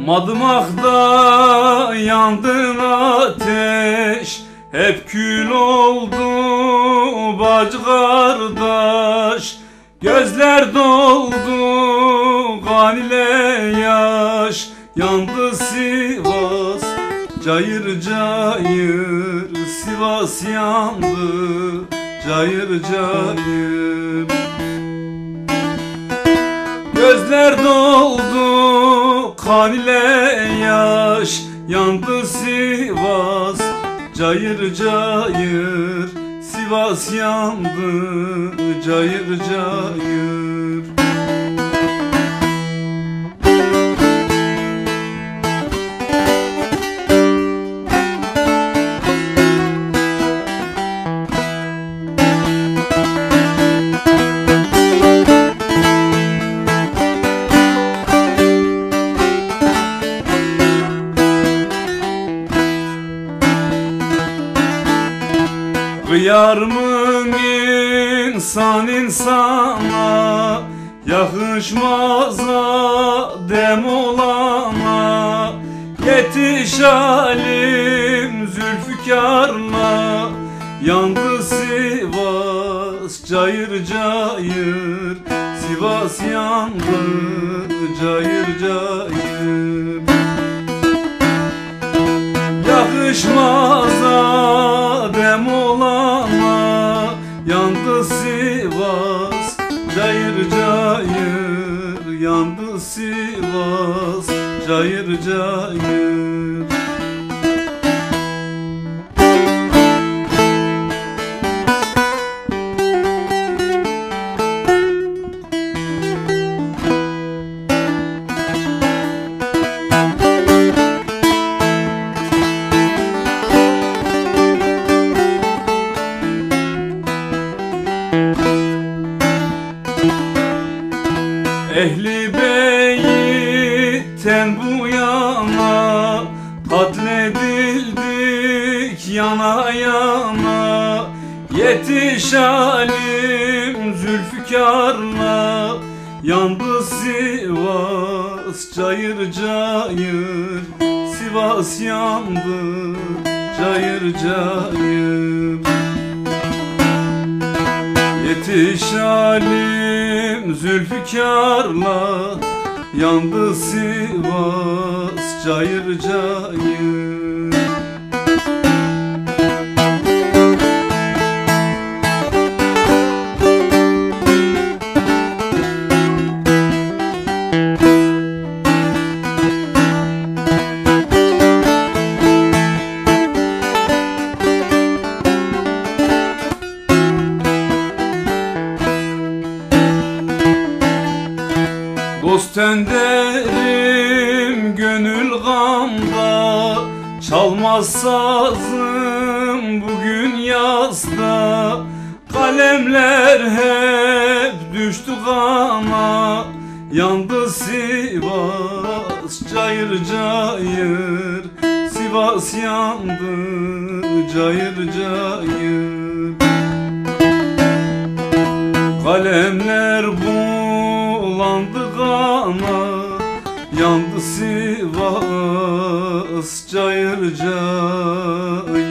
Madımak'ta yandın ateş, hep kül oldu bacı kardeş. Gözler doldu kan ile yaş, yandı Sivas cayır cayır. Sivas yandı cayır cayır. Gözler doldu kan ile yaş, yandı Sivas cayır cayır. Sivas yandı cayır cayır. Kıyar mı insan insana, yakışmaz adem olana. Yetiş alim Zülfikar'la, yandı Sivas cayır cayır. Sivas yandı cayır cayır. Yakışmaz adem olana, yandı Sivas cayır cayır. Yandı Sivas cayır cayır. Ehli Beyt'ten bu yana katledildik yana yana. Yetiş alim Zülfikar'la, yandı Sivas cayır cayır. Sivas yandı cayır cayır. Yetiş alim Zülfikar'la, yandı Sivas cayır cayır. Dost önderim gönül gamda, çalmaz sazım bugün yazda. Kalemler hep düştü kana, yandı Sivas cayır cayır. Sivas yandı cayır cayır. Kalemler bulandı kana, yandı Sivas cayır cayır.